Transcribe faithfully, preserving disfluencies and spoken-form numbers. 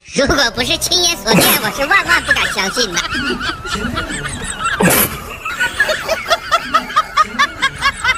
如果不是亲眼所见，我是万万不敢相信的。